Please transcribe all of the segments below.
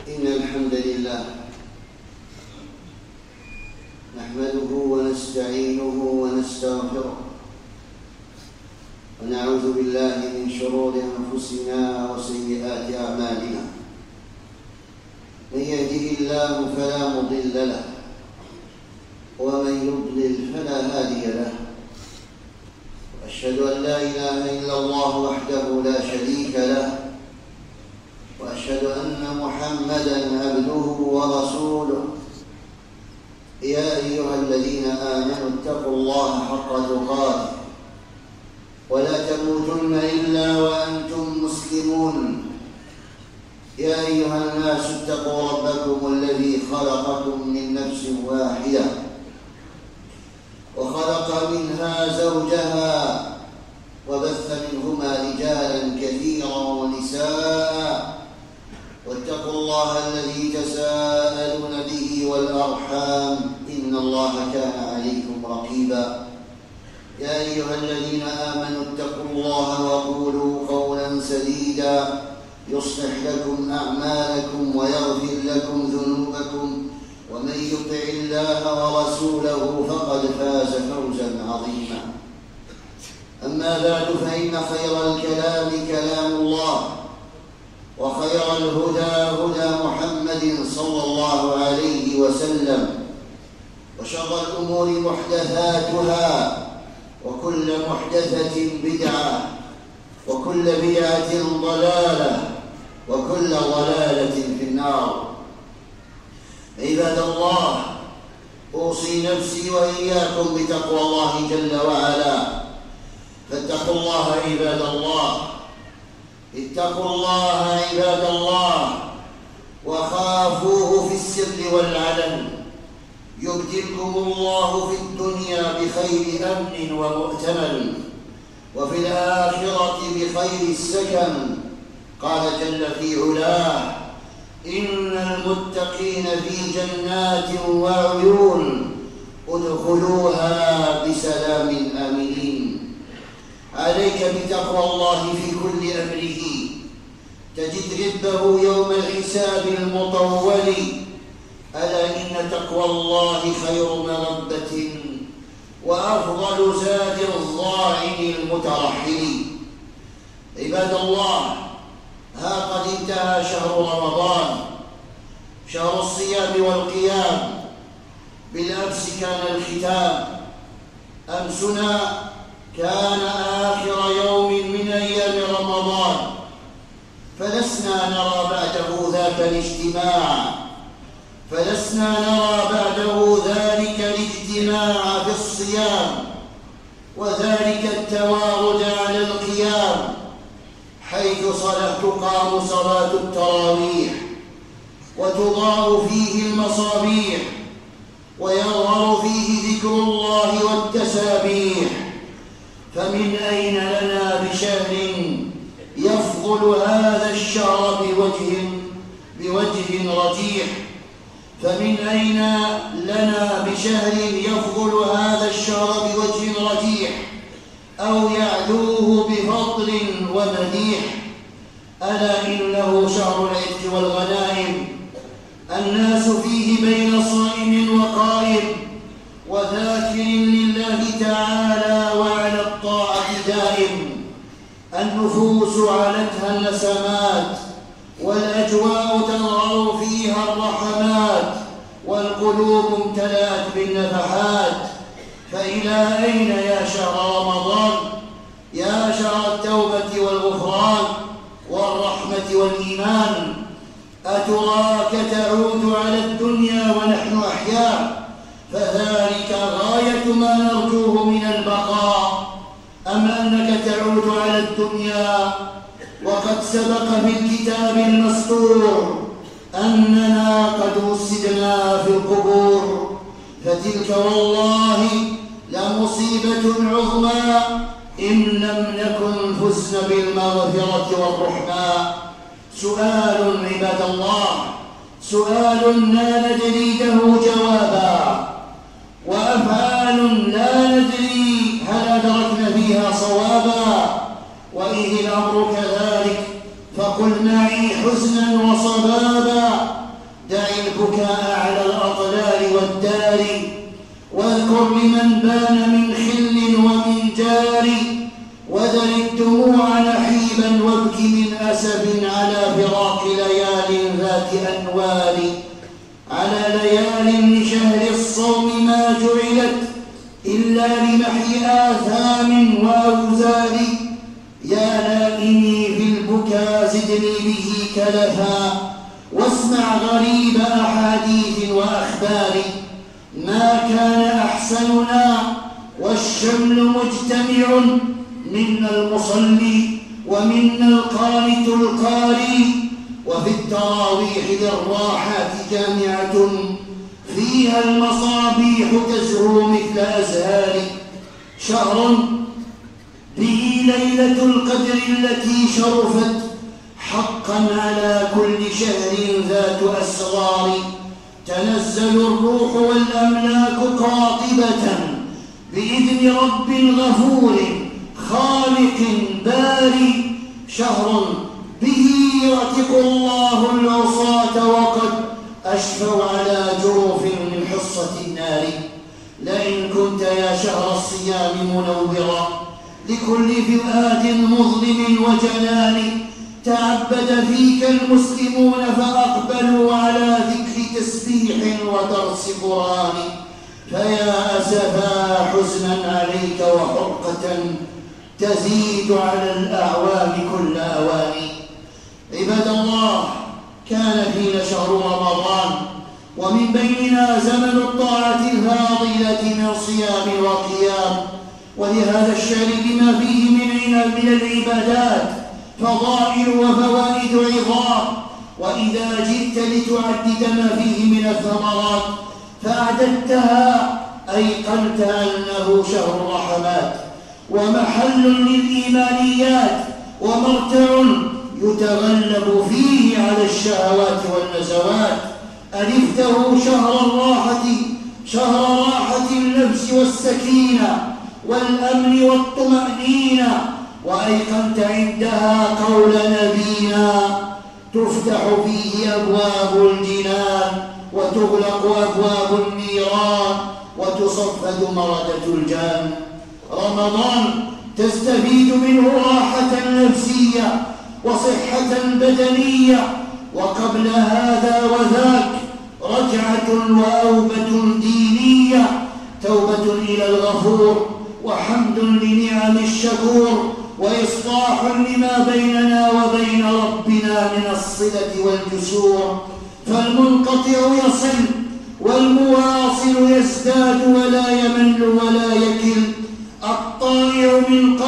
إن الحمد لله نحمده ونستعينه ونستغفره ونعوذ بالله من شرور أنفسنا وسيئات أعمالنا. من يهده الله فلا مضل له ومن يضلل فلا هادي له. وأشهد أن لا إله إلا الله وحده لا شريك له، وأشهد أن محمدًا عبده ورسوله. يا أيها الذين آمنوا اتقوا الله حق تقاته ولا تموتن إلا وأنتم مسلمون. يا أيها الناس اتقوا ربكم الذي خلقكم من نفس واحدة وخلق منها زوجها وبث منهما رجالا كثيرا ونساء، واتقوا الله الذي تساءلون به والأرحام إن الله كان عليكم رقيبا. يا أيها الذين آمنوا اتقوا الله وقولوا قولا سديدا يصلح لكم أعمالكم ويغفر لكم ذنوبكم، ومن يطع الله ورسوله فقد فاز فوزا عظيما. أما بعد، فإن خير الكلام كلام الله، وخير الهدى هدى محمد صلى الله عليه وسلم، وشر الأمور محدثاتها، وكل محدثة بدعة، وكل بدعة ضلالة، وكل ضلالة في النار. عباد الله، أوصي نفسي وإياكم بتقوى الله جل وعلا. فاتقوا الله عباد الله، اتقوا الله عباد الله، وخافوه في السر والعلن. يبدلكم الله في الدنيا بخير أمن ومؤتمن، وفي الآخرة بخير السكن. قال جل في علاه: إن المتقين في جنات وعيون ادخلوها بسلام آمنين. عليك بتقوى الله في كل أمره، تجد ربه يوم الحساب المطول. ألا إن تقوى الله خير مربة وأفضل زاد الظاعن المترحل. عباد الله، ها قد انتهى شهر رمضان، شهر الصيام والقيام. بالأمس كان الختام، أمسنا كان آخر يوم من أيام رمضان، فلسنا نرى بعده ذاك الاجتماع، فلسنا نرى بعده ذلك الاجتماع في الصيام، وذلك التوارد على القيام، حيث تقام صلاة التراويح، وتضاء فيه المصابيح، ويظهر فيه ذكر الله والتسابيح. فمن أين لنا بشهر يفضل هذا الشهر بوجه رجيح؟ فمن أين لنا بشهر يفضل هذا الشهر بوجه رجيح أو يعدوه بفضل ومديح؟ ألا إنه شهر العتق والغنائم، الناس فيه بين صائم وقائم، وذاكر لله تعالى وعلى الطاعة دائم. النفوس علتها النسمات، والأجواء تظهر فيها الرحمات، والقلوب امتلأت بالنفحات. فإلى أين يا شهر رمضان، يا شهر التوبة والغفران والرحمة والإيمان؟ أتراك تعود على الدنيا ونحن أحياء، فذلك غاية ما نرجوه من البقاء، أم أنك تعود على الدنيا وقد سبق في الكتاب المسطور أننا قد وسدنا في القبور؟ فتلك والله لمصيبة عظمى إن لم نكن فزنا بالمغفرة والرحمة. سؤال عباد الله، سؤال لا ندري له جوابا، وأفعال لا ندري هل أدركنا فيها صوابا. وإذ الأمر كذلك فقل معي حزنا وصبابا، البكاء على الأطلال والدار، واذكر لمن بان من خل ومن جار، وذر الدموع نحيبا وابك من أسف على فراق ليال ذات أنوار، على ليال لشهر الصوم ما جعلت إلا لمحي آثام وأوزار، يا نائمي في البكا زدني به كلفا، واسمع غريب أحاديث وأخبار، ما كان أحسننا والشمل مجتمع، منا المصلي ومنا القانت القاري، وفي التراويح للراحات جامعة، فيها المصابيح تزهو مثل أزهار، شهر به ليلة القدر التي شرفت حقا على كل شهر ذات أسرار، تنزل الروح والأملاك قاطبة بإذن رب غفور خالق باري، شهر به يعتق الله العصاة وقد أشفوا على جروف من حصة النار، لئن كنت يا شهر الصيام منورا لكل فؤاد مظلم وجلال، تعبد فيك المسلمون فأقبلوا على ذكر تسبيح ودرس قرآن، فيا أسفا حزنا عليك وحرقة تزيد على الأعوام كل أوان. عباد الله، كان فينا شهر رمضان، ومن بيننا زمن الطاعة الفاضلة من صيام وقيام، ولهذا الشهر بما فيه من العبادات فضائل وفوائد عظام، وإذا جئت لتعدد ما فيه من الثمرات فأعددتها أيقنت أنه شهر رحمات، ومحل للإيمانيات، ومرتع يتغلب فيه على الشهوات والنزوات، ألفته شهر راحة النفس والسكينة والأمن والطمأنينة، وأيقنت عندها قول نبينا: تفتح فيه أبواب الجنان وتغلق أبواب النيران وتصفد مردة الجان. رمضان تستفيد منه راحة نفسية وصحة بدنية، وقبل هذا وذاك رجعة وأوبة دينية، توبة إلى الغفور، وحمد لنعم الشكور، وإصلاح لما بيننا وبين ربنا من الصلة والجسور. فالمنقطع يصل والمواصل يزداد ولا يمل ولا يكل، الطائع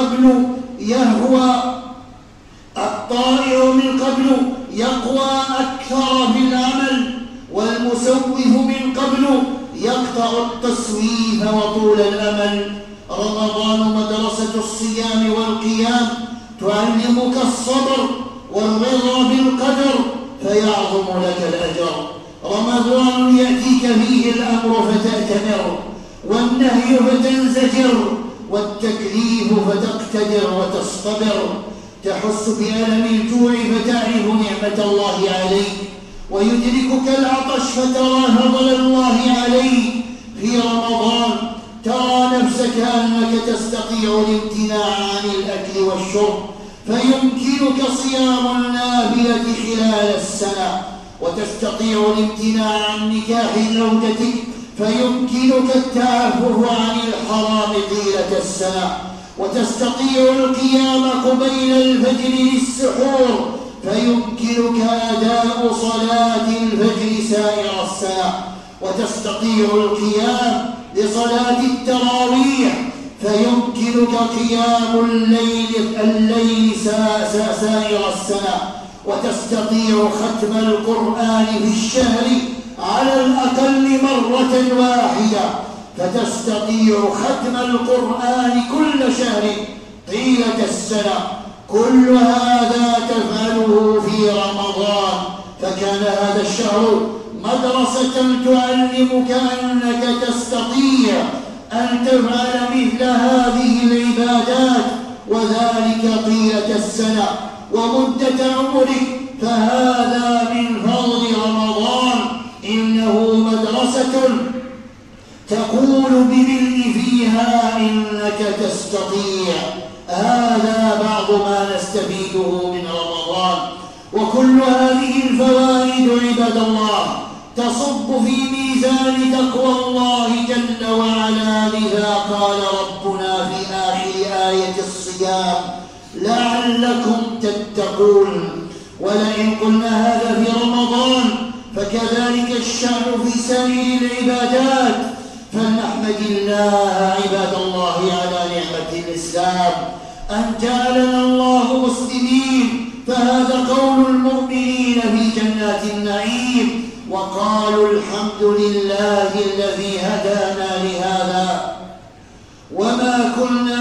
من قبل يقوى أكثر في العمل، والمسوف من قبل يقطع التسويف وطول الأمل. رمضان مدرسة الصيام والقيام، تعلمك الصبر والرضا بالقدر فيعظم لك الأجر. رمضان يأتيك فيه الأمر فتأتمر، والنهي فتنزجر، والتكليف فتقتدر وتصطبر، تحس بألم الجوع فتعرف نعمة الله عليك، ويدركك العطش فترى فضل الله عليك. في رمضان ترى نفسك أنك تستطيع الامتناع عن الأكل والشرب، فيمكنك صيام النافلة خلال السنة، وتستطيع الامتناع عن نكاح زوجتك، فيمكنك التعفف عن الحرام طيلة السنة، وتستطيع القيام قبيل الفجر للسحور، فيمكنك أداء صلاة الفجر سائر السنة، وتستطيع القيام لصلاة التراويح، فيمكنك قيام الليل سائر السنة، وتستطيع ختم القرآن في الشهر على الأقل مرة واحدة، فتستطيع ختم القرآن كل شهر طيلة السنة. كل هذا تفعله في رمضان، فكان هذا الشهر مدرسة تعلمك أنك تستطيع أن تفعل مثل هذه العبادات، وذلك طيلة السنة ومدة عمرك. فهذا من فضل رمضان، إن تقول بملء فيها إنك تستطيع. هذا بعض ما نستفيده من رمضان. وكل هذه الفوائد عباد الله تصب في ميزان تقوى الله جل وعلا. لذا قال ربنا في آخر آية الصيام: لعلكم تتقون. ولئن قلنا هذا في رمضان فكذلك الشأن في سائر العبادات. فلنحمد الله عباد الله على نعمة الإسلام، أن جعلنا الله مسلمين. فهذا قول المؤمنين في جنات النعيم، وقالوا الحمد لله الذي هدانا لهذا وما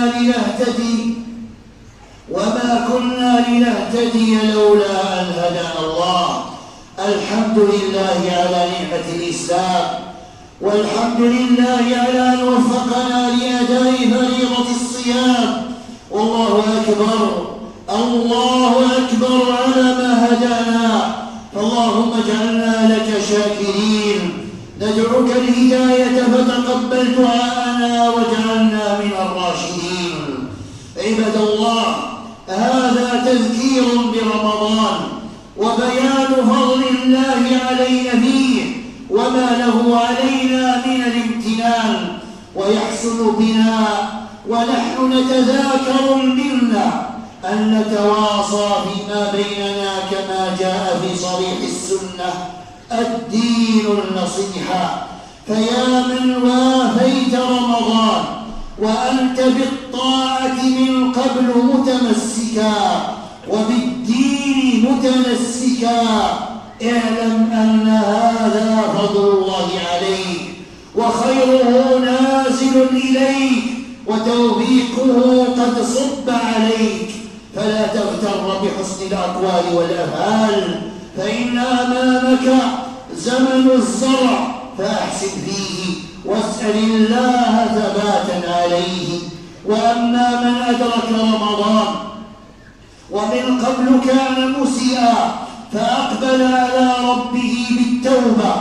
كنا لنهتدي لولا أن هدانا الله. الحمد لله على نعمة الإسلام، والحمد لله على أن وفقنا لأداء فريضة الصيام. والله أكبر، الله أكبر على ما هدانا. فاللهم اجعلنا لك شاكرين. ندعوك الهداية فتقبل دعاءنا واجعلنا من الراشدين. عباد الله، هذا تذكير برمضان وبيان فضل الله علينا فيه وما له علينا من الامتنان. ويحسن بنا ونحن نتذاكر منا أن نتواصى فيما بيننا كما جاء في صريح السنة: الدين النصيحة. فيا من وافيت رمضان وأنت بالطاعة من قبل متمسكا وبالدين متنسكا، اعلم أن هذا فضل الله عليك وخيره نازل إليك وتوفيقه قد صب عليك. فلا تغتر بحسن الأقوال والأفعال، فإن أمامك زمن الزرع فأحسن فيه واسأل الله ثباتا عليه. وأما من أدرك رمضان ومن قبل كان مسيئا فأقبل على ربه بالتوبة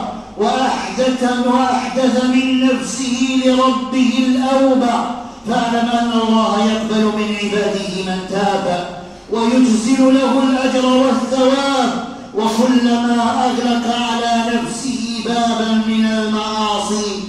وأحدث من نفسه لربه الأوبة، فاعلم أن الله يقبل من عباده من تاب ويجزل له الأجر والثواب. وكلما أغلق على نفسه بابا من المعاصي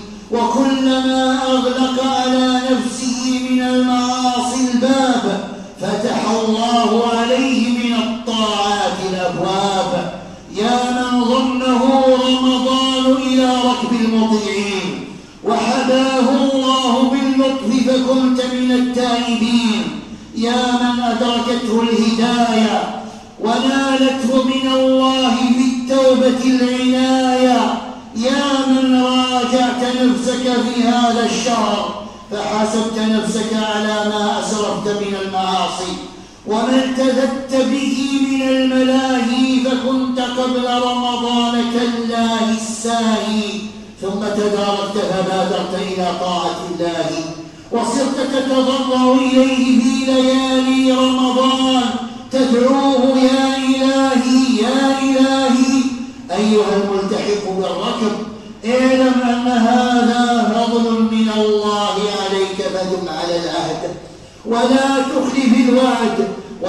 الباب فتح الله عليه من الطاعات الأبواب. يا من ضمه رمضان إلى ركب المطيعين وحباه الله باللطف فكنت من التائبين. يا من أدركته الهداية ونالته من الله في التوبة العناية. يا من راجعت نفسك في هذا الشهر فحاسبت نفسك على ما أسرفت من المعاصي وما التذت به من الملاهي، فكنت قبل رمضان كالله الساهي، ثم تداركت فبادرت إلى طاعة الله وصرت تتضرع إليه في ليالي رمضان تدعوه: يا إلهي يا إلهي. أيها الملتحق بالركب، اعلم أن هذا فضل من الله عليك، فدم على العهد ولا تخلف الوعد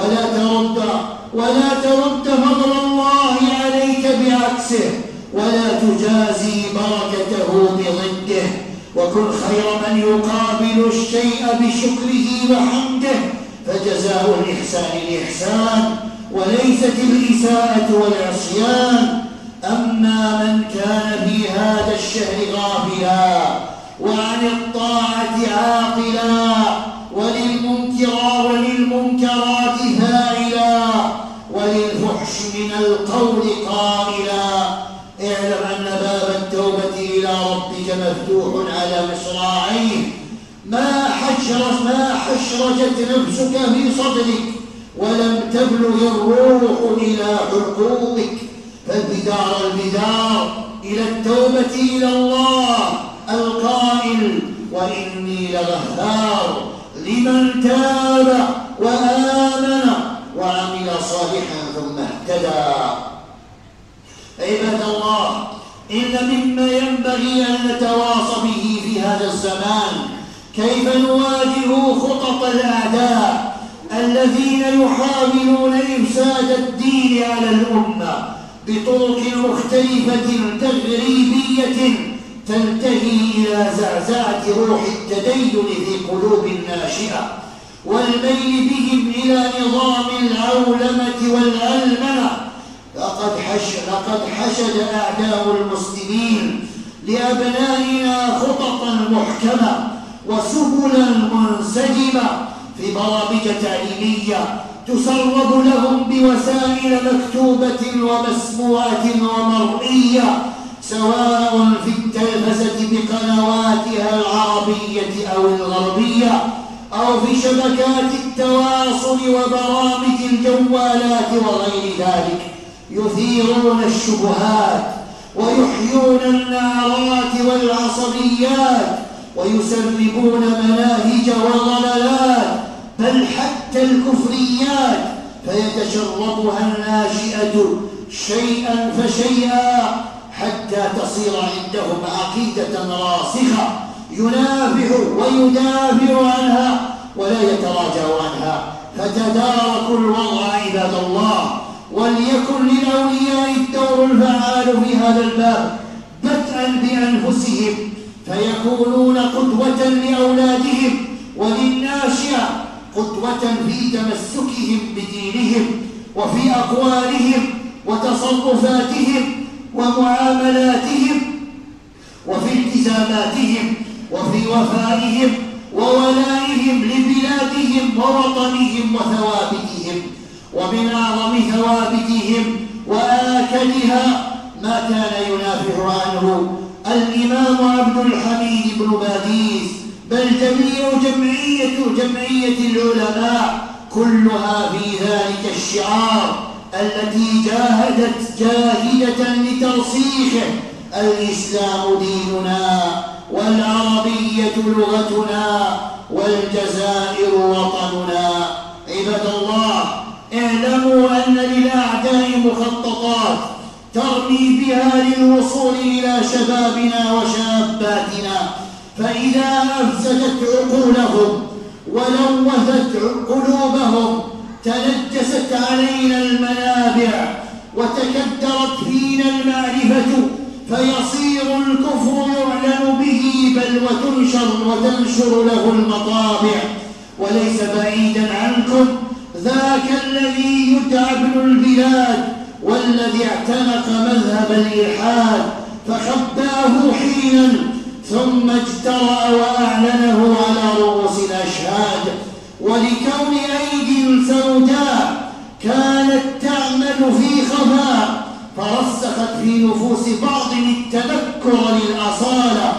ولا ترد فضل الله عليك بعكسه ولا تجازي بركته بضده. وكن خير من يقابل الشيء بشكره وحمده، فجزاء الإحسان الإحسان وليست الإساءة والعصيان. أما من كان في هذا الشهر غافلا وعن الطاعة عاقلا وللمنكرات فاعلا وللفحش من القول قائلا، اعلم أن باب التوبة إلى ربك مفتوح على مصراعيه. ما حشرجت نفسك في صدرك ولم تبلغ الروح إلى حلقومك، فالبدار إلى التوبة إلى الله القائل: وإني لغفار لمن تاب وآمن وعمل صالحا ثم اهتدى. عباد الله، إن مما ينبغي أن نتواصى به في هذا الزمان، كيف نواجه خطط الأعداء الذين يحاولون إفساد الدين على الأمة بطرق مختلفة تغريبية تنتهي إلى زعزعة روح التدين في قلوب الناشئة والميل بهم إلى نظام العولمة والعلمنة. لقد حشد أعداء المسلمين لأبنائنا خططا محكمة وسبلا منسجمة في برامج تعليمية تسرب لهم بوسائل مكتوبة ومسموعة ومرئية، سواء في التلفزة بقنواتها العربية أو الغربية، أو في شبكات التواصل وبرامج الجوالات وغير ذلك، يثيرون الشبهات ويحيون النعرات والعصبيات ويسربون مناهج وضلالات، بل حتى الكفريات، فيتشربها الناشئة شيئا فشيئا حتى تصير عندهم عقيدة راسخة ينافح ويدافع عنها ولا يتراجع عنها. فتداركوا الوضع عباد الله، وليكن للأولياء الدور الفعال في هذا الباب، بدءا بأنفسهم فيكونون قدوة لأولادهم وللناشئة، قدوة في تمسكهم بدينهم وفي أقوالهم وتصرفاتهم ومعاملاتهم وفي التزاماتهم وفي وفائهم وولائهم لبلادهم ووطنهم وثوابتهم. ومن أعظم ثوابتهم وآكدها ما كان ينافع عنه الإمام عبد الحميد بن باديس، بل جمعية العلماء كلها في ذلك الشعار التي جاهدت جاهدة لترسيخه: الإسلام ديننا، والعربية لغتنا، والجزائر وطننا. عباد الله، اعلموا أن للأعداء مخططات ترمي بها للوصول إلى شبابنا وشاباتنا، فإذا أفسدت عقولهم ولوثت قلوبهم تنجست علينا المنابع وتكدرت فينا المعرفة، فيصير الكفر يعلن به بل وتنشر له المطابع. وليس بعيدا عنكم ذاك الذي يدعى ابن البلاد والذي اعتنق مذهب الإلحاد فخباه حينا ثم اجترأ وأعلنه على رؤوس الأشهاد. ولكون أيدي سوداء كانت تعمل في خفاء فرسخت في نفوس بعض التنكر للأصالة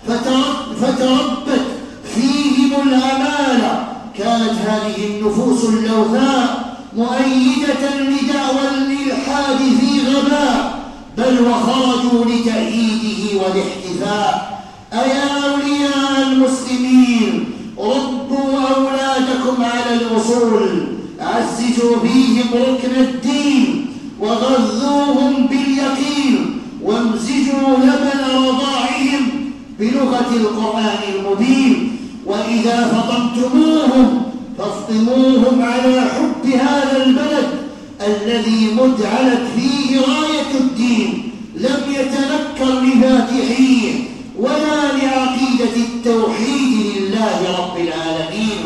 فتربت فيهم العمالة، كانت هذه النفوس اللوثاء مؤيدة لدعوى الإلحاد في غباء، بل وخرجوا لتأييده والاحتفاء. أيا أولياء المسلمين، ربوا أولادكم على الأصول، عززوا فيهم ركن الدين وغذوهم باليقين، وامزجوا لبن رضاعهم بلغة القرآن المبين. وإذا فطمتموهم فافطموهم على حب هذا البلد الذي مدعلت فيه راية الدين، لم يتنكر لفاتحيه ولا لعقيدة التوحيد لله رب العالمين.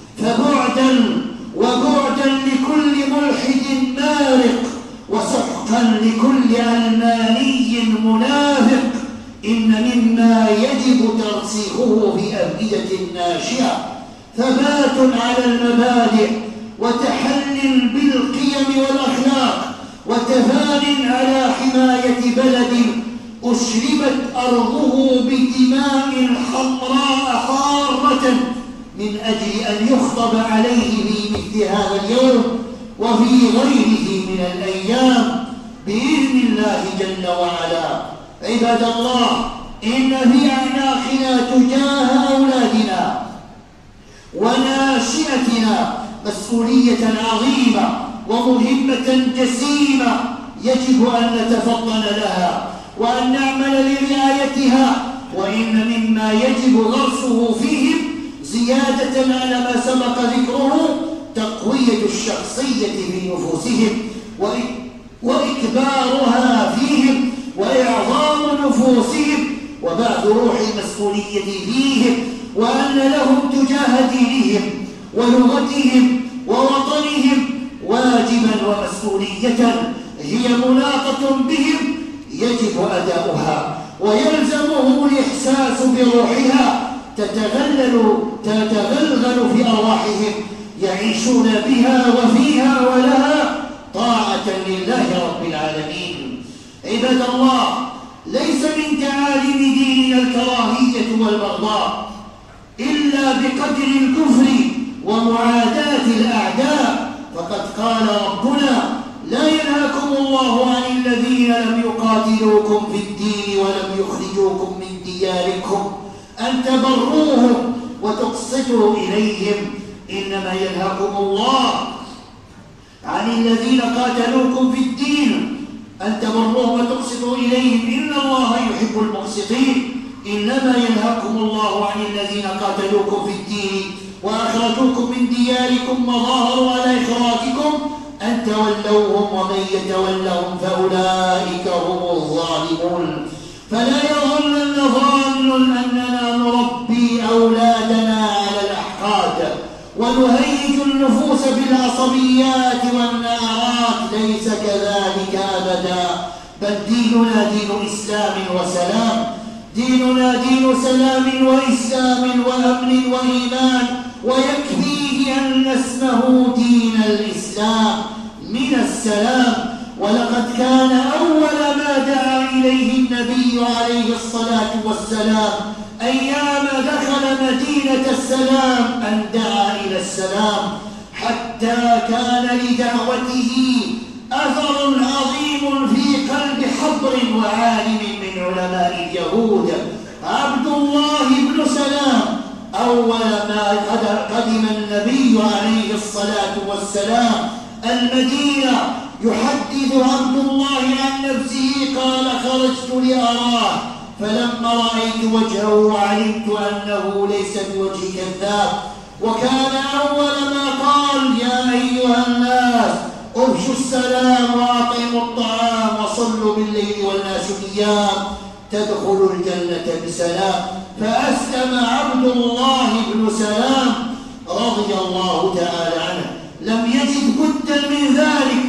فبعدا لكل ملحد مارق، وسحقا لكل علماني منافق، إن مما يجب ترسيخه في أفئدة الناشئة ثبات على المبادئ، وتحل بالقيم والأخلاق، وتفان على حماية بلد أشربت أرضه بدماء حمراء حارة من أجل أن يخطب عليه في مثل هذا اليوم وفي غيره من الأيام بإذن الله جل وعلا. عباد الله، إن في أعناقنا تجاه أولادنا وناشئتنا مسؤولية عظيمة ومهمة جسيمة يجب أن نتفطن لها وأن نعمل لرعايتها، وإن مما يجب غرسه فيهم زيادة على ما سبق ذكره تقوية الشخصية في نفوسهم وإكبارها فيهم وإعظام نفوسهم وبعث روح المسؤولية فيهم، وأن لهم تجاه دينهم ولغتهم ووطنهم واجبا ومسؤولية هي مناطة بهم يجب أداؤها، ويلزمهم الإحساس بروحها تتغلغل في أرواحهم يعيشون بها وفيها ولها طاعة لله رب العالمين. عباد الله، ليس من تعاليم ديننا الكراهية والبغضاء إلا بقدر الكفر ومعاداة الأعداء، فقد قال ربنا: لا ينهاكم الله عن الذين لم يقاتلوكم في الدين ولم يخرجوكم من دياركم أن تبروهم وتقسطوا إليهم، إنما ينهاكم الله عن الذين قاتلوكم في الدين أن تبروهم وتقسطوا إليهم إن الله يحب المقسطين. إنما ينهاكم الله عن الذين قاتلوكم في الدين وأخرجوكم من دياركم وظاهروا على إخراجكم أن تولوهم، ومن يتولهم فأولئك هم الظالمون. فلا يظنن ظان أننا نربي أولادنا على الأحقاد ونهيج النفوس بالعصبيات والنعرات، ليس كذلك أبدا، بل ديننا دين إسلام وسلام، ديننا دين سلام وإسلام وأمن وإيمان، ويكفيه أن اسمه دين الإسلام من السلام. ولقد كان أول ما دعا إليه النبي عليه الصلاة والسلام أيام دخل مدينة السلام أن دعا إلى السلام، حتى كان لدعوته أثر عظيم في قلب حبر وعالم من علماء اليهود، عبد الله بن سلام. أول ما قدم النبي عليه الصلاة والسلام المدينة يحدث عبد الله عن نفسه قال: خرجت لأراه فلما رأيت وجهه وعلمت أنه ليس بوجه كذاب. وكان أول ما قال: يا أيها الناس أفشوا السلام وأطعموا الطعام وصلوا بالليل والناس نيام تدخلوا الجنة بسلام. فأسلم عبد الله بن سلام رضي الله تعالى عنه، لم يجد بدا من ذلك.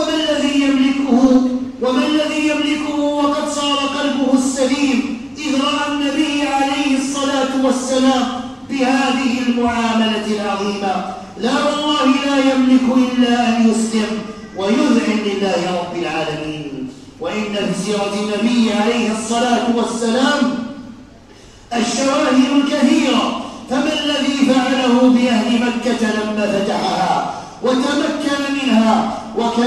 وما الذي يملكه وقد صار قلبه السليم إذ رأى النبي عليه الصلاة والسلام بهذه المعاملة العظيمة؟ لا والله، لا يملك إلا أن يسلم ويذعن لله رب العالمين. وإن في سيرة النبي عليه الصلاة والسلام الشواهد الكثيرة، فما الذي فعله بأهل مكة لما فتحها وتمكن منها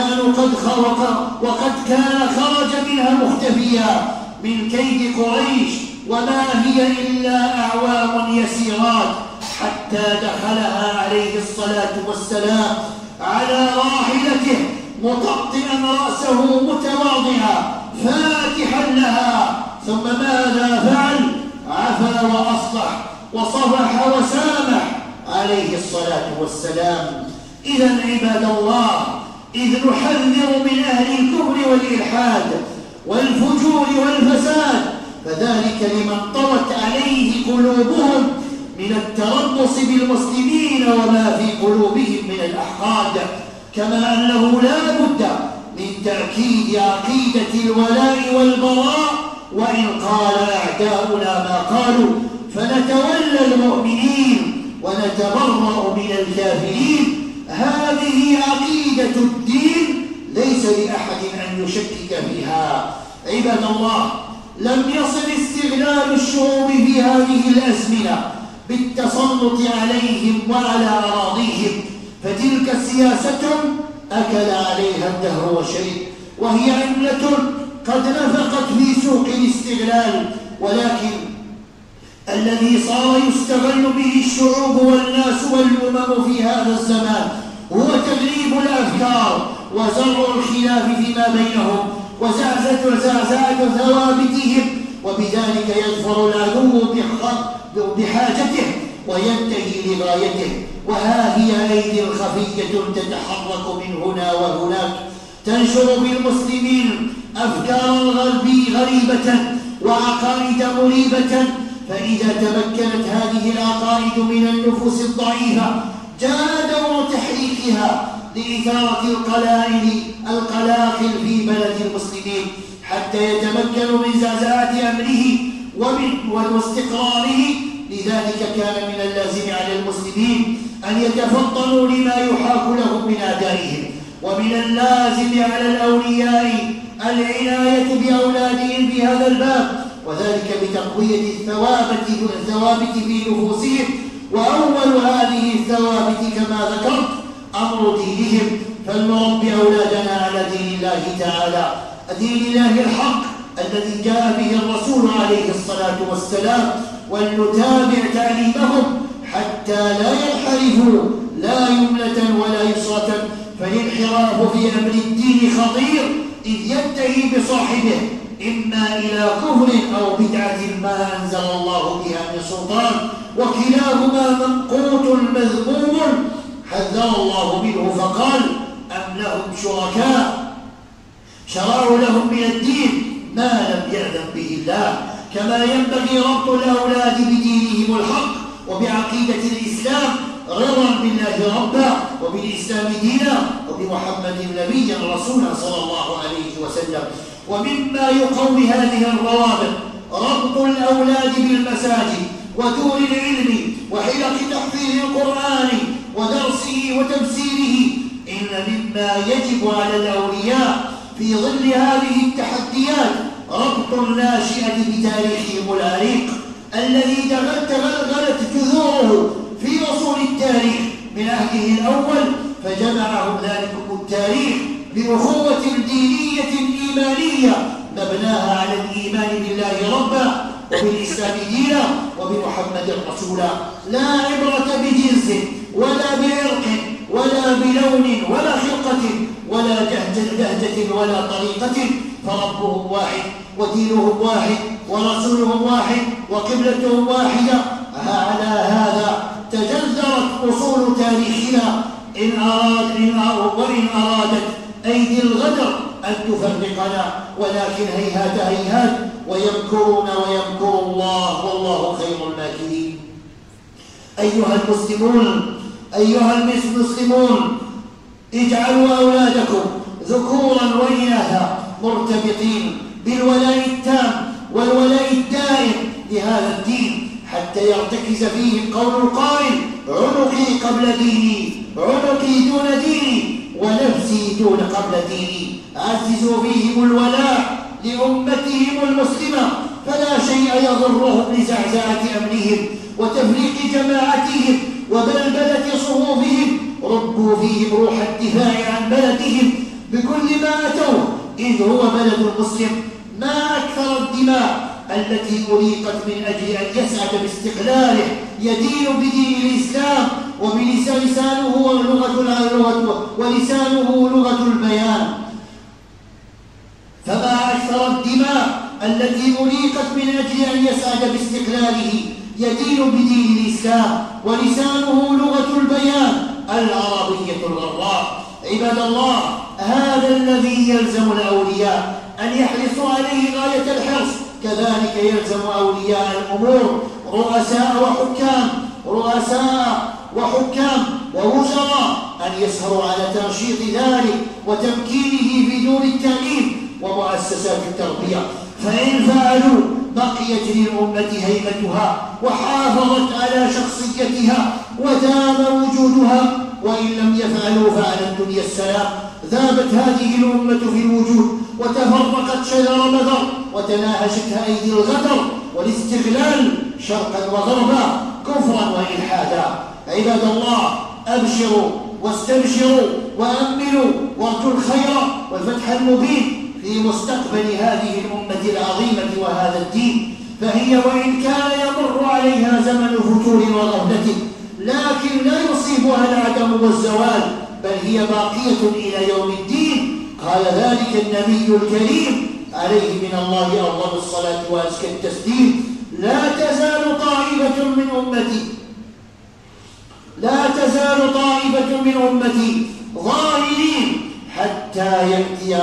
وقد كان خرج منها مختفيا من كيد قريش، وما هي إلا أعوام يسيرات، حتى دخلها عليه الصلاة والسلام على راحلته مطأطئا رأسه متواضعا فاتحا لها. ثم ماذا فعل؟ عفا وأصلح وصفح وسامح عليه الصلاة والسلام. إذن عباد الله، إذ نحذر من أهل الكفر والإلحاد والفجور والفساد، فذلك لمن طوت عليه قلوبهم من التربص بالمسلمين وما في قلوبهم من الأحقاد، كما أنه لا بد من تأكيد عقيدة الولاء والبراء، وإن قال أعداؤنا ما قالوا فنتولى المؤمنين ونتبرأ من الكافرين. هذه عقيدة الدين، ليس لأحد أن يشكك فيها. عباد الله، لم يصل استغلال الشعوب في هذه الأزمنة بالتسلط عليهم وعلى أراضيهم، فتلك سياسة أكل عليها الدهر وشرب، وهي عملة قد نفقت في سوق الاستغلال. ولكن الذي صار يستغل به الشعوب والناس والأمم في هذا الزمان هو تغليب الأفكار وزرع الخلاف فيما بينهم وزعزعة ثوابتهم وبذلك يظفر العدو بحاجته وينتهي لغايته. وها هي أيدي خفية تتحرك من هنا وهناك تنشر بالمسلمين أفكارا غريبة وعقائد مريبة، فإذا تمكنت هذه العقائد من النفوس الضعيفة جاء دور تحريكها لإثارة القلاقل في بلد المسلمين حتى يتمكنوا من زعزعة أمره واستقراره. لذلك كان من اللازم على المسلمين أن يتفطنوا لما يحاك لهم من أعدائهم، ومن اللازم على الأولياء العناية بأولادهم في هذا الباب، وذلك بتقوية الثوابت في نفوسهم. وأول هذه الثوابت كما ذكرت أمر دينهم، فلنربي أولادنا على دين الله تعالى، دين الله الحق الذي جاء به الرسول عليه الصلاة والسلام، ولنتابع تعليمهم حتى لا ينحرفوا لا يمنة ولا يسرة، فالانحراف في أمر الدين خطير إذ ينتهي بصاحبه إما إلى كفر أو بدعة ما أنزل الله بها من سلطان، وكلاهما منقوط مذموم حذر الله منه فقال: أم لهم شركاء شرعوا لهم من الدين ما لم يأذن به الله. كما ينبغي ربط الأولاد بدينهم الحق وبعقيدة الإسلام رضا بالله ربا وبالإسلام دينا وبمحمد نبيا رسولا صلى الله عليه وسلم. ومما يقوي هذه الروابط ربط الأولاد بالمساجد ودور العلم وحلق تحفيظ القرآن ودرسه وتفسيره. إن مما يجب على الأولياء في ظل هذه التحديات ربط الناشئة بتاريخهم العريق الذي تغلغلت جذوره في أصول التاريخ من عهده الأول، فجمعهم ذلكم التاريخ بأخوة دينية إيمانية مبناها على الإيمان بالله ربا وبالإسلام دينا وبمحمد رسولا. لا عبرة بجنس ولا بعرق ولا بلون ولا خلقة ولا لهجة ولا طريقة، فربهم واحد ودينهم واحد ورسولهم واحد وقبلتهم واحدة. على هذا تجذرت أصول تاريخنا وإن أرادت أيدي الغدر أن تفرقنا، ولكن هيهات هيهات ويمكرون ويمكر الله والله خير الماكرين. أيها المسلمون اجعلوا أولادكم ذكورا وإناثا مرتبطين بالولاء التام والولاء الدائم لهذا الدين حتى يرتكز فيهم قول القائل: عنقي قبل ديني، عنقي دون ديني، ونفسي دون قبل ديني. عززوا فيهم الولاء لأمتهم المسلمة، فلا شيء يضرهم لزعزعة أمنهم وتفريق جماعتهم وبلبلة صفوفهم. ربوا فيهم روح الدفاع عن بلدهم بكل ما أتوه، إذ هو بلد المسلم. ما أكثر الدماء التي أريقت من أجل أن يسعد باستقلاله يدين بدين الإسلام ولسانه لغة البيان. فما أكثر الدماء التي أريقت من أجل أن يسعد باستقلاله يدين بدين الإسلام ولسانه لغة البيان العربية الغراء. عباد الله، هذا الذي يلزم الأولياء أن يحرصوا عليه غاية الحرص، كذلك يلزم أولياء الأمور رؤساء وحكام ووزراء أن يسهروا على تنشيط ذلك وتمكينه في دور التعليم ومؤسسات التربية، فإن فعلوا بقيت للأمة هيبتها وحافظت على شخصيتها ودام وجودها، وإن لم يفعلوا فعلى الدنيا السلام. ذابت هذه الأمة في الوجود وتفرقت شجر مذر وتناهشتها أيدي الغدر والاستغلال شرقا وغربا، كفرا وإلحادا. عباد الله، أبشروا واستبشروا وأملوا وارجوا الخير والفتح المبين في مستقبل هذه الأمة العظيمة وهذا الدين، فهي وإن كان يمر عليها زمن فتور وغفلة لكن لا يصيبها العدم والزوال، بل هي باقية إلى يوم الدين. قال ذلك النبي الكريم عليه من الله أفضل الصلاة وأزكى التسليم: لا تزال طائفة من أمتي ظاهرين حتى يأتي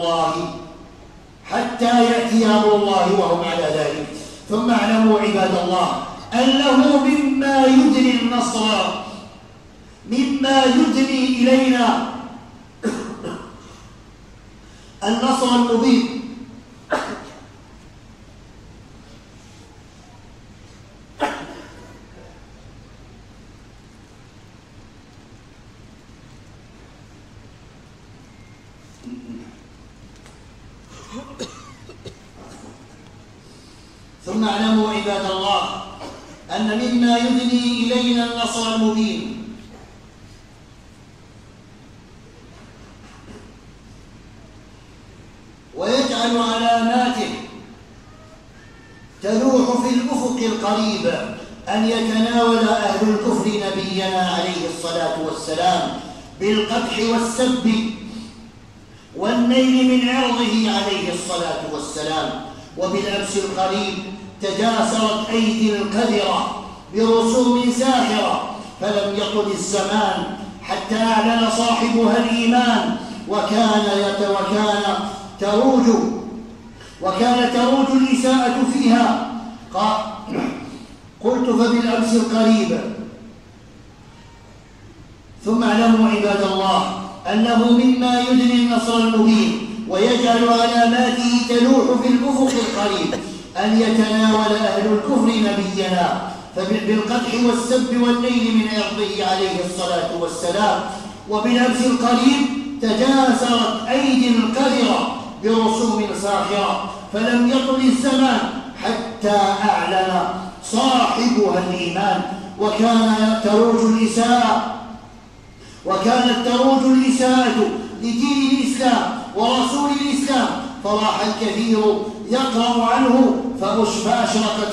أمر الله وهم على ذلك. ثم اعلموا عباد الله أنه مما يدني إلينا النصر المبين ثم اعلموا عباد الله أن مما يدني إلينا النصر المبين ويجعل علاماته تلوح في الأفق القريب أن يتناول أهل الكفر نبينا عليه الصلاة والسلام بالقدح والسب والنيل من عرضه عليه الصلاة والسلام. وبالأمس القريب تجاسرت أيدي القذرة برسوم ساخرة، فلم يطل الزمان حتى أعلن صاحبها الإيمان وكان تروج الإساءة فيها. قلت فبالأمس القريب. ثم اعلموا عباد الله أنه مما يدني النصر المبين ويجعل علاماته تلوح في الأفق القريب أن يتناول أهل الكفر نبينا بالقدح والسب والنيل من عرضه عليه الصلاة والسلام. وبالأمس القريب تجاسرت أيدي القذرة برسوم ساخرة، فلم يطل الزمان حتى أعلن صاحبها الإيمان وكانت تروج الإساءة لدين الإسلام ورسول الإسلام، فراح الكثير يقرأ عنه فأشرقت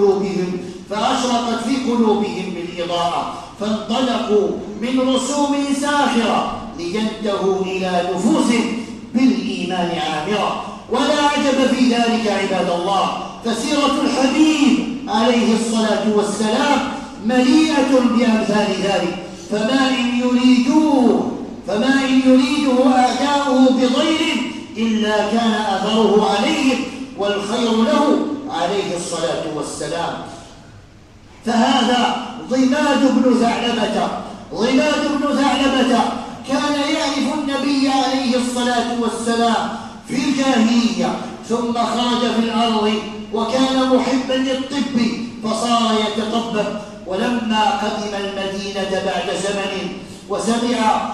في قلوبهم بالإضاءة، فانطلقوا من رسوم ساخرة لينتهوا إلى نفوس بالإيمان عامرة. ولا عجب في ذلك عباد الله، فسيرة الحبيب عليه الصلاة والسلام مليئة بأمثال ذلك، فما إن يريده أعداؤه بضير إلا كان أثره عليهم والخير له عليه الصلاة والسلام. فهذا ضماد بن ثعلبة كان يعرف النبي عليه الصلاة والسلام في الجاهلية، ثم خرج في الأرض وكان محبا للطب فصار يتطبب. ولما قدم المدينة بعد زمن وسمع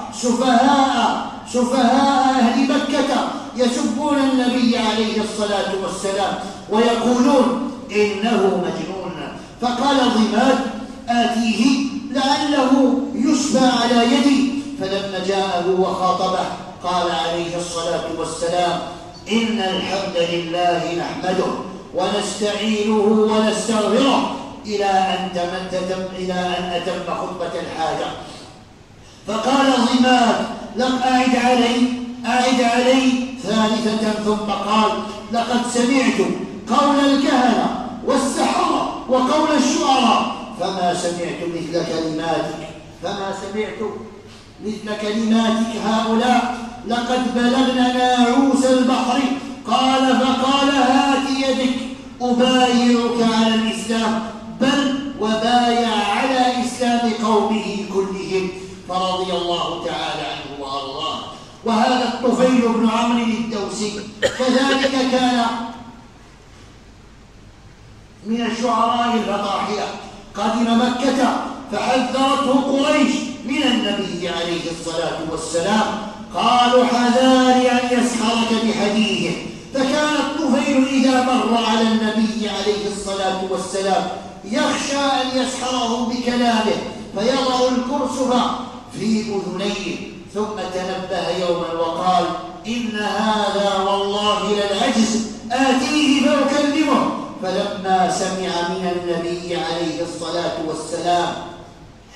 سفهاء أهل مكة يسبون النبي عليه الصلاة والسلام ويقولون إنه مجنون، فقال ضماد: آتيه لعله يشفى على يدي. فلما جاءه وخاطبه قال عليه الصلاة والسلام: إن الحمد لله نحمده ونستعينه ونستغفره إلى أن أتم خطبة الحاجة. فقال ضماد: أعد علي ثالثة، ثم قال: لقد سمعت قول الكهنة والسحرة وقول الشعراء فما سمعت مثل كلماتك هؤلاء. لقد بلغنا ناعوس البحر. فقال: هات يدك أبايعك على الإسلام، بل وبايع على إسلام قومه كلهم، فرضي الله تعالى عنه وأرضاه. وهذا الطفيل بن عمرو الدوسي كذلك كان من الشعراء الفطاحلة، قدم مكة فحذرته قريش من النبي عليه الصلاة والسلام، قالوا: حذاري أن يسحرك بحديثه. فكان الطفيل إذا مر على النبي عليه الصلاة والسلام يخشى أن يسحره بكلامه فيضع الكرسف في أذنيه، ثم تنبه يوما وقال: إن هذا والله للعجز، آتيه فأكلمه. فلما سمع من النبي عليه الصلاة والسلام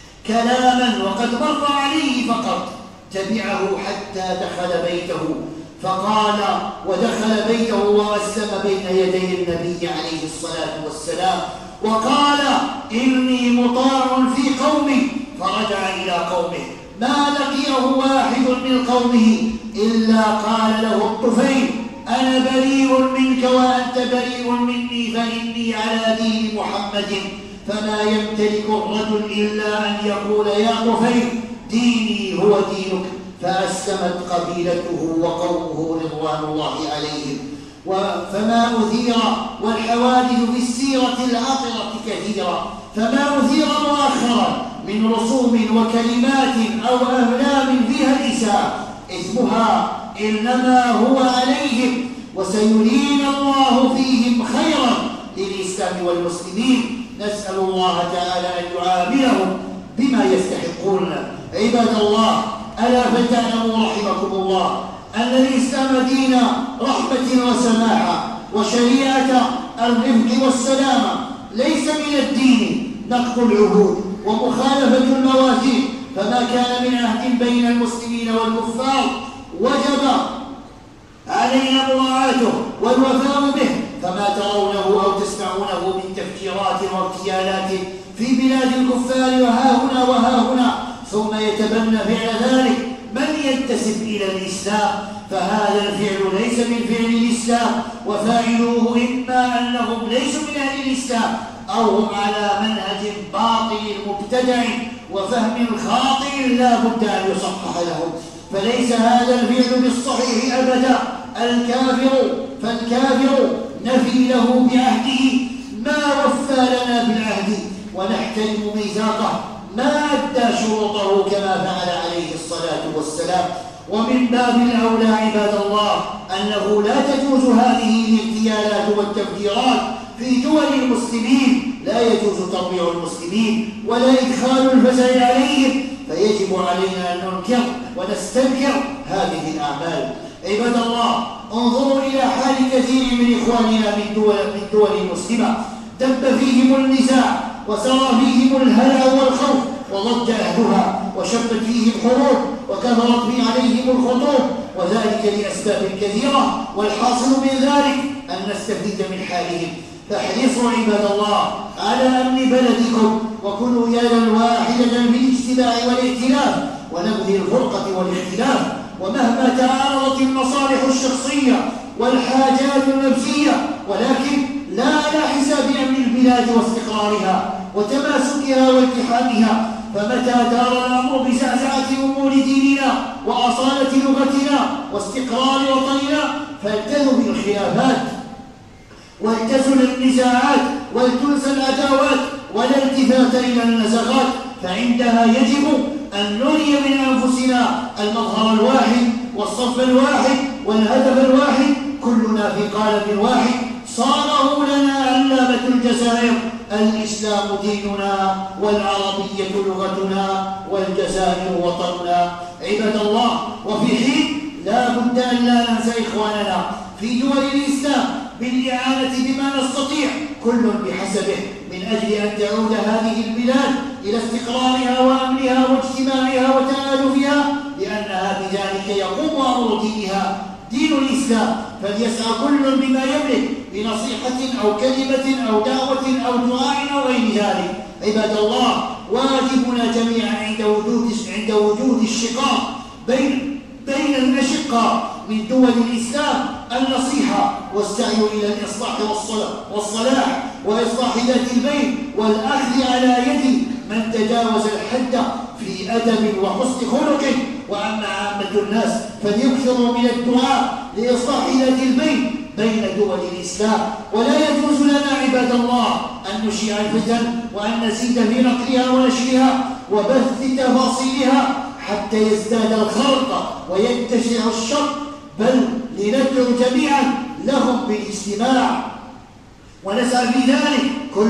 كلاما وقد مر عليه فقط تبعه حتى دخل بيته، فقال ودخل بيته وأسلم بين يدي النبي عليه الصلاة والسلام وقال إني مطاع في قومي، فرجع إلى قومه ما لقيه واحد من قومه إلا قال له الطفيل أنا بريء منك وأنت بريء مني، فإني على دين محمد، فما يمتلك الرجل إلا أن يقول يا طفيل ديني هو دينك. فأسلمت قبيلته وقومه رضوان الله عليهم. فما أثير، والحوادث في السيرة العطرة كثيرة، فما أثير مؤخرا من رسوم وكلمات أو أهلام فيها الإساءة إثمها إنما هو عليهم، وسيرينا الله فيهم خيرا للإسلام والمسلمين. نسأل الله تعالى أن يعاملهم بما يستحقون. عباد الله، ألا فتعلموا رحمكم الله أن الإسلام دين رحمة وسماحة وشريعة الرفق والسلامة، ليس من الدين نقض العهود ومخالفة المواثيق، فما كان من عهد بين المسلمين والكفار وجب علينا مراعاته والوفاء به، فما ترونه أو تسمعونه من تفجيرات واغتيالات في بلاد الكفار وها هنا ثم يتبنى فعل ذلك من ينتسب إلى الإسلام، فهذا الفعل ليس من فعل الإسلام، وفاعلوه إما أنهم ليسوا من أهل الإسلام أو هم على منهج باطل مبتدع وفهم خاطئ لا بد أن يصحح لهم، فليس هذا الفعل بالصحيح أبدا. فالكافر نفي له بعهده ما وفى لنا بالعهد ونحترم ميثاقه ما أدى شروطه كما فعل عليه الصلاة والسلام. ومن باب الأولى عباد الله أنه لا تجوز هذه الاغتيالات والتفجيرات في دول المسلمين، لا يجوز تطبيع المسلمين ولا إدخال الفزع عليهم، فيجب علينا أن ننكر ونستنكر هذه الأعمال. عباد الله، انظروا إلى حال كثير من إخواننا من دول المسلمة دب فيهم النزاع وسرى فيهم الهلع والخوف وضج أهلها وشبت فيهم الحروب وكثرت في عليهم الخطوب، وذلك لأسباب كثيرة، والحاصل من ذلك أن نستفيد من حالهم. فاحرصوا عباد الله على أمن بلدكم وكونوا يدا واحدة في الاجتماع والائتلاف ونبذ الفرقة والاختلاف، ومهما تعارضت المصالح الشخصية والحاجات النفسية، ولكن لا على حساب أمن البلاد واستقرارها وتماسكها والتحامها. فمتى دار الأمر بزعزعة أمور ديننا وأصالة لغتنا واستقرار وطننا فالتزم بالخلافات والتزم النزاعات والتنسى العداوات ولا التفات إلى النزغات، فعندها يجب أن نري من أنفسنا المظهر الواحد والصف الواحد والهدف الواحد، كلنا في قالب واحد صانه لنا علامة الجزائر: الإسلام ديننا والعربية لغتنا والجزائر وطننا. عباد الله، وفي حين لا بد أن لا ننسى إخواننا في دول الإسلام بالإعانة بما نستطيع كل بحسبه من أجل أن تعود هذه البلاد إلى استقرارها وأمنها واجتماعها وتآلفها، لأنها بذلك يقوم أمر دينها دين الإسلام، فليسعى كل بما يملك بنصيحة أو كلمة أو دعوة أو دعاء أو غير ذلك. عباد الله، واجبنا جميعا عند وجود الشقاق بين الأشقاء من دول الإسلام النصيحة والسعي إلى الإصلاح والصلاح وإصلاح ذات البين والأخذ على يد من تجاوز الحد في أدب وحسن خلق. وأما عامة الناس فليكثروا من الدعاء لإصلاح ذات البين بين دول الإسلام. ولا يجوز لنا عباد الله أن نشيع الفتن وأن نزيد في نقلها ونشرها وبث تفاصيلها حتى يزداد الخرق وينتشر الشر، بل لندعو جميعا لهم بالاجتماع ونسعى في ذلك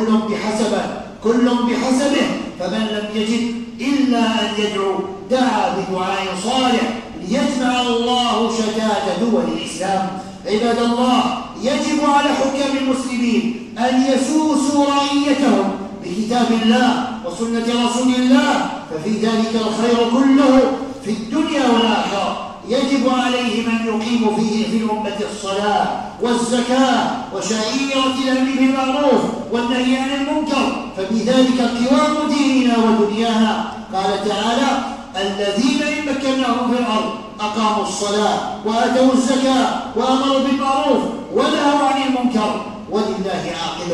كل بحسبه، فمن لم يجد إلا أن يدعو دعا بدعاء صالح ليجمع الله شتات دول الإسلام. عباد الله، يجب على حكام المسلمين أن يسوسوا رعيتهم بكتاب الله وسنة رسول الله، ففي ذلك الخير كله في الدنيا والآخرة. يجب عليهم أن يقيموا فيه في الأمة الصلاة والزكاة وشعيرة الأمر بالمعروف والنهي عن المنكر، فبذلك قوام ديننا ودنيانا. قال تعالى: الذين إن مكناهم في الأرض أقاموا الصلاة وآتوا الزكاة وأمروا بالمعروف ونهوا عن المنكر ولله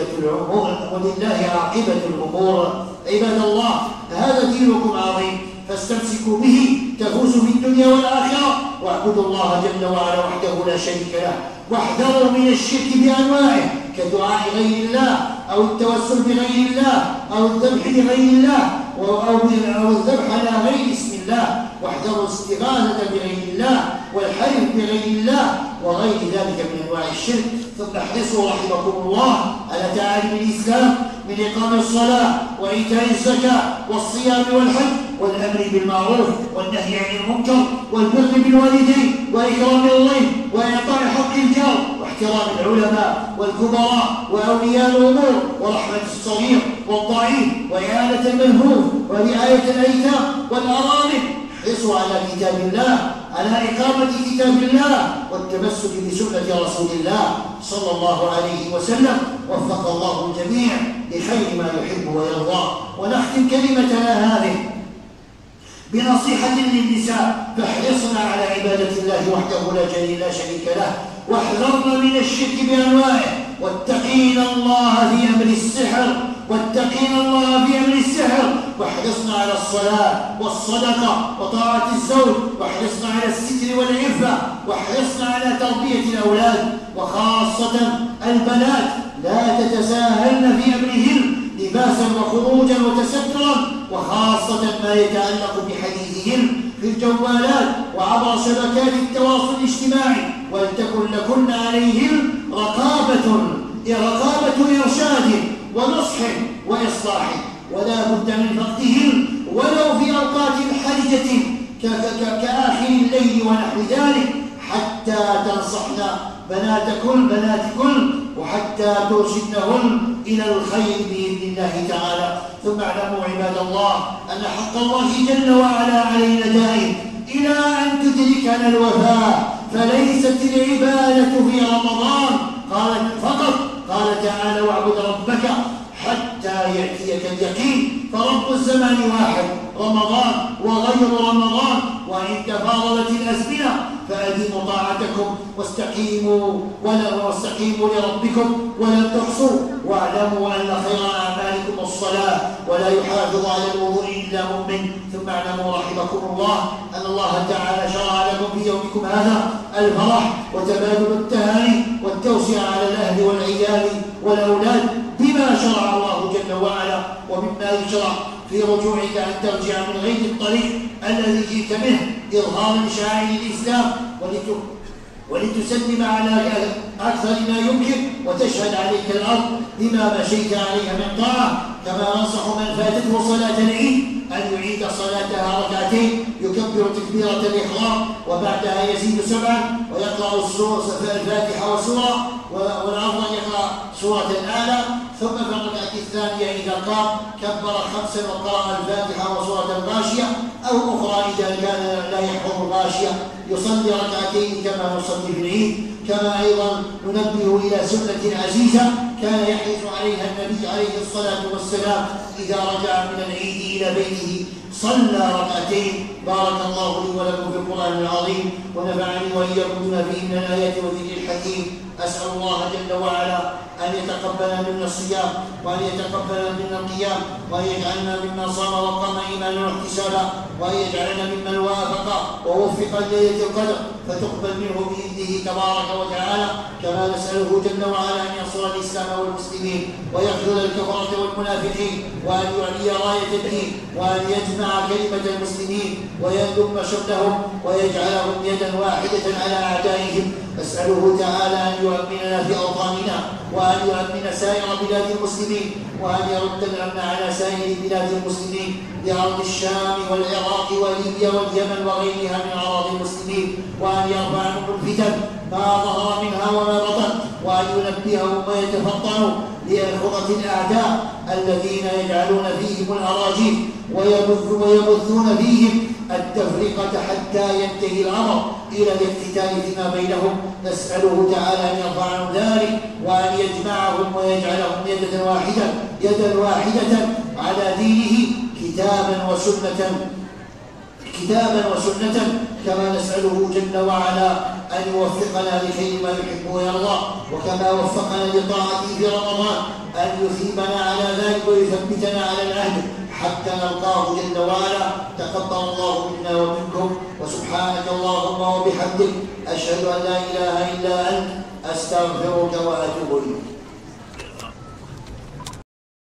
عاقبة الأمور. عباد الله، هذا دينكم عظيم، فاستمسكوا به تفوزوا في الدنيا والآخرة، واعبدوا الله جل وعلا وحده لا شريك له، واحذروا من الشرك بأنواعه كدعاء غير الله أو التوسل بغير الله أو الذبح لغير الله أو الذبح على غير اسم الله، واحذروا الاستغاثة بغير الله والحلف بغير الله وغير ذلك من أنواع الشرك. ثم احرصوا رحمكم الله على تعاليم الإسلام من إقام الصلاة وإيتاء الزكاة والصيام والحج والأمر بالمعروف والنهي عن المنكر والبر بالوالدين وإكرام الضيف وإعطاء حق الجار واحترام العلماء والكبراء وأولياء الأمور ورحمة الصغير والضعيف وإعانة الملهوف ورعاية الأيتام والأرامل. احرصوا على كتاب الله، على إقامة كتاب الله والتمسك بسنة رسول الله صلى الله عليه وسلم. وفق الله الجميع لخير ما يحب ويرضى. ونختم كلمتنا هذه بنصيحة للنساء: فاحرصنا على عبادة الله وحده لا شريك له، واحذرنا من الشرك بأنواعه، واتقين الله في أمر السحر، واحرصنا على الصلاة والصدقة وطاعة الزوج، واحرصنا على الستر والعفة، واحرصنا على تربية الأولاد، وخاصة البنات لا تتساهلن في أمرهن لباسا وخروجا وتسترا، وخاصة ما يتعلق بحديثهن في الجوالات وعبر شبكات التواصل الاجتماعي، ولتكن لكن عليهن رقابة إرشاد ونصح وإصلاح، ولا بد من فقدهن ولو في أوقات حرجة كآخر الليل ونحو ذلك، حتى تنصحن بناتكن وحتى ترشدنهن إلى الخير بإذن الله تعالى. ثم اعلموا عباد الله أن حق الله جل وعلا علينا دائم إلى أن تدركنا الوفاة، فليست العبادة في رمضان فقط. قال تعالى: واعبد ربك حتى يأتيك اليقين. فرب الزمان واحد، رمضان وغير رمضان، وإن تفاضلت الأزمنة فأديموا طاعتكم واستقيموا لربكم ولن تحصوا، واعلموا أن خير أعمالكم الصلاة ولا يحافظ على الوضوء إلا مؤمن. ثم اعلموا رحمكم الله أن الله تعالى شرع لكم في يومكم هذا الفرح وتبادل التهاني والتوسعة على الأهل والعيال والأولاد بما شرع الله جل وعلا، ومما يشرع في رجوعك أن ترجع من غير الطريق الذي جئت منه إظهارا لشعائر الإسلام ولتسلم على أكثر ما يمكن، وتشهد عليك الأرض بما مشيت عليها من طاعة. كما ننصح من فاتته صلاة العيد أن يعيد صلاتها ركعتين، يكبر تكبيرة الإحرام وبعدها يزيد 7 ويقرأ الفاتحة وسورة، والأفضل يقرأ سورة الأعلى. ثم في الركعة الثانية إذا قام كبر 5 وقرأ الفاتحة وسورة الغاشية أو أخرى إذا كان لا يحفظ الغاشية، يصلي ركعتين كما نصلي في العيد. كما أيضا ننبه إلى سنة عزيزة كان يحرص عليها النبي عليه الصلاة والسلام: إذا رجع من العيد إلى بيته صلى ركعتين. بارك الله لي ولكم في القرآن العظيم، ونفعني وإياكم بما فيه من الآيات والذكر الحكيم. أسأل الله جل وعلا أن يتقبل منا الصيام، وأن يتقبل منا القيام، وأن يجعلنا ممن صام وقام إيمانا واحتسابا، وأن يجعلنا ممن وافق ووفق ليلة القدر فتقبل منه بإذنه تبارك وتعالى. كما نسأله جل وعلا أن ينصر الإسلام والمسلمين ويخذل الكفرة والمنافقين، وأن يعلي راية الدين، وأن يجمع كلمة المسلمين ويذم شملهم ويجعلهم يدا واحدة على أعدائهم. أسأله تعالى أن يؤمننا في أوطاننا، وأن يؤمن سائر بلاد المسلمين، وأن يرد الأمن على سائر بلاد المسلمين بأرض الشام والعراق وليبيا واليمن وغيرها من أراضي المسلمين، وأن يرفع عنهم الفتن ما ظهر منها وما بطن، وأن ينبههم ويتفطنوا ليلحظة الأعداء الذين يجعلون فيهم الأراجيف ويبثون فيهم التفرقة حتى ينتهي الأمر إلى الاقتتال فيما بينهم. نسأله تعالى أن يرفع عنهم ذلك وأن يجمعهم ويجعلهم يدا واحدة على دينه كتابا وسنة كما نسأله جل وعلا أن يوفقنا لكي ما يحب ويرضى، وكما وفقنا لطاعته في رمضان أن يثيبنا على ذلك ويثبتنا على العهد حتى نلقاه جل وعلا. تقبل الله منا ومنكم، وسبحانك اللهم وبحمدك أشهد أن لا إله إلا أنت أستغفرك وأتوب إليك.